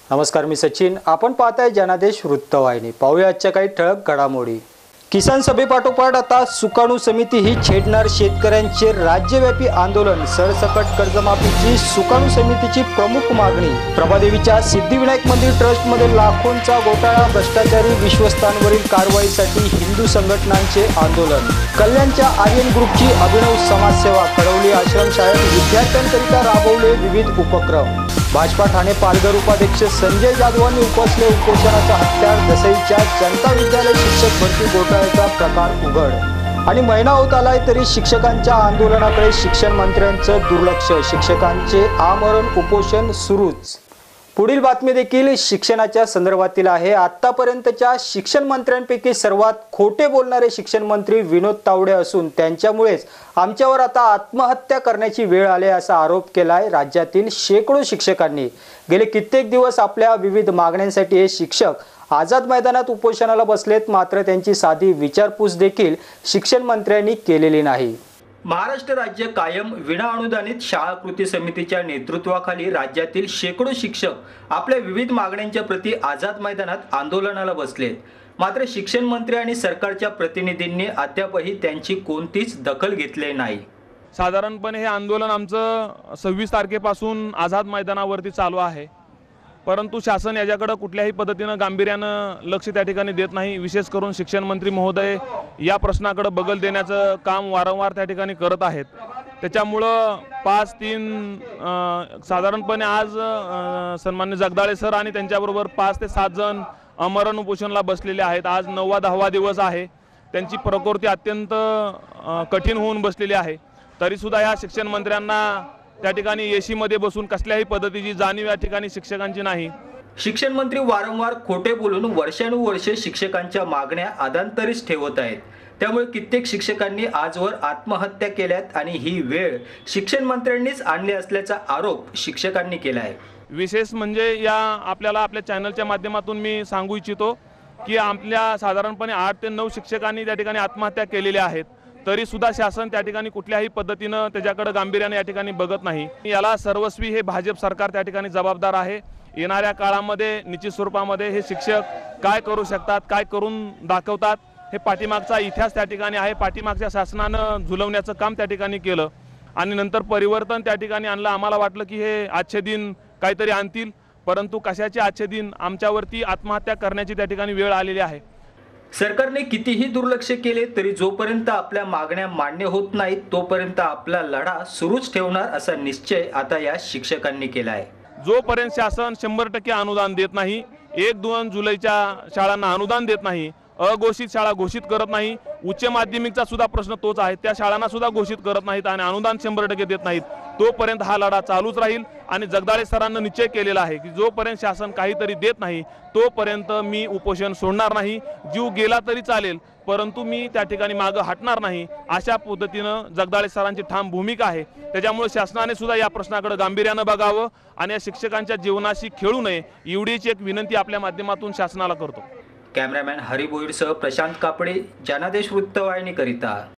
नमस्कार, मी सचिन. आपण पाहताय जनादेश वृत्तवाहिनी. पाहूया आजच्या काही ठळक घडामोडी. किसान सभेपाठोपाठ आता सुकाणू समिती ही छेडणार शेतकऱ्यांचे राज्यव्यापी आंदोलन. सरसकट कर्जमाफीची सुकाणू समितीची प्रमुख मागणी. प्रभादेवीच्या सिद्धिविनायक मंदिर ट्रस्टमध्ये लाखोंचा घोटाळा. भ्रष्टाचारी विश्वस्तांवरील कारवाईसाठी हिंदू संघटनांचे आंदोलन. कल्याणच्या आर्यन ग्रुपची अभिनव समाजसेवा. कळवली आश्रमशाळेत विद्यार्थ्यांकरिता राबवले विविध उपक्रम. भाजपा ठाणे पालघर उपाध्यक्ष संजय जाधवांनी उपसले उपोषणाचा हत्यार. दसईच्या जनता विद्यालय शिक्षक भरती घोटाळ्याचा प्रकार उघड. आणि महिना होत आलाय तरी शिक्षकांच्या आंदोलनाकडे शिक्षण मंत्र्यांचं दुर्लक्ष. शिक्षकांचे आमरण उपोषण सुरूच. पुढील बातमी देखील शिक्षणाच्या संदर्भातील आहे. आतापर्यंतच्या शिक्षण मंत्र्यांपैकी सर्वात खोटे बोलणारे शिक्षण मंत्री विनोद तावडे असून त्यांच्यामुळेच आमच्यावर आता आत्महत्या करण्याची वेळ आली असा आरोप केलाय राज्यातील शेकडो शिक्षकांनी. गेले कित्येक दिवस आपल्या विविध मागण्यांसाठी हे शिक्षक आझाद मैदानात उपोषणाला बसलेत. मात्र त्यांची साधी विचारपूस देखील शिक्षण मंत्र्यांनी केलेली नाही. महाराष्ट्र राज्य कायम विनाअनुदानित शाळा कृती समितीच्या नेतृत्वाखाली राज्यातील शेकडो शिक्षक आपल्या विविध मागण्यांच्या प्रति आझाद मैदानात आंदोलनाला बसलेत. मात्र शिक्षण मंत्री आणि सरकारच्या प्रतिनिधींनी अद्यापही त्यांची कोणतीच दखल घेतली नाही. साधारणपणे हे आंदोलन आमचं 26 तारखेपासून आझाद मैदानावरती चालू आहे, परंतु शासन याच्याकडे कुठल्याही पद्धतीनं गांभीर्यानं लक्ष त्या ठिकाणी देत नाही. विशेष करून शिक्षण मंत्री महोदय या प्रश्नाकडे बगल देण्याचं काम वारंवार त्या ठिकाणी करत आहेत. त्याच्यामुळं 5-3 साधारणपणे आज सन्मान्य जगदाळे सर आणि त्यांच्याबरोबर 5 ते 7 जण आमरण उपोषणाला बसलेले आहेत. आज 9वा-10वा दिवस आहे. त्यांची प्रकृती अत्यंत कठीण होऊन बसलेली आहे. तरीसुद्धा या शिक्षण मंत्र्यांना त्या ठिकाणी एसीमध्ये बसून कसल्याही पद्धतीची जाणीव या ठिकाणी शिक्षकांची नाही. शिक्षण मंत्री वारंवार खोटे बोलून वर्षानुवर्षे शिक्षकांच्या मागण्या अधांतरीच ठेवत आहेत. त्यामुळे कित्येक शिक्षकांनी आजवर आत्महत्या केल्यात आणि ही वेळ शिक्षण मंत्र्यांनीच आणली असल्याचा आरोप शिक्षकांनी केला आहे. विशेष म्हणजे आपल्याला आपल्या चॅनलच्या माध्यमातून मी सांगू इच्छितो की आपल्या साधारणपणे 8 ते 9 शिक्षकांनी त्या ठिकाणी आत्महत्या केलेल्या आहेत. तरी सुद्धा शासन त्या ठिकाणी कुठल्याही पद्धतीनं त्याच्याकडे गांभीर्याने या ठिकाणी बघत नाही. याला सर्वस्वी हे भाजप सरकार त्या ठिकाणी जबाबदार आहे. येणाऱ्या काळामध्ये निश्चित स्वरूपामध्ये हे शिक्षक काय करू शकतात, काय करून दाखवतात, हे पाठीमागचा इतिहास त्या ठिकाणी आहे. पाठीमागच्या शासनानं झुलवण्याचं काम त्या ठिकाणी केलं आणि नंतर परिवर्तन त्या ठिकाणी आणलं. आम्हाला वाटलं की हे आजचे दिन काहीतरी आणतील, परंतु कशाचे आजचे दिन, आमच्यावरती आत्महत्या करण्याची त्या ठिकाणी वेळ आलेली आहे. सरकारने कितीही दुर्लक्ष केले तरी जोपर्यंत आपल्या मागण्या मान्य होत नाहीत तोपर्यंत आपला लढा सुरूच ठेवणार असा निश्चय आता या शिक्षकांनी केला आहे. जोपर्यंत शासन 100% अनुदान देत नाही, 1-2 जुलैच्या शाळांना अनुदान देत नाही, अघोषित शाळा घोषित करत नाही, उच्च माध्यमिकचा सुद्धा प्रश्न तोच आहे, त्या शाळांना सुद्धा घोषित करत नाहीत आणि अनुदान 100% देत नाहीत, तोपर्यंत हा लढा चालूच राहील. आणि जगदाळे सरांनी निश्चय केलेला आहे की जोपर्यंत शासन काहीतरी देत नाही तोपर्यंत मी उपोषण सोडणार नाही. जीव गेला तरी चालेल, परंतु मी त्या ठिकाणी मागं हटणार नाही, अशा पद्धतीनं जगदाळे सरांची ठाम भूमिका आहे. त्याच्यामुळे शासनाने सुद्धा या प्रश्नाकडे गांभीर्यानं बघावं आणि या शिक्षकांच्या जीवनाशी खेळू नये, एवढीच एक विनंती आपल्या माध्यमातून शासनाला करतो. कॅमेरामॅन हरी बोईरसह प्रशांत कापडे, जनादेश वृत्तवाहिनीकरिता.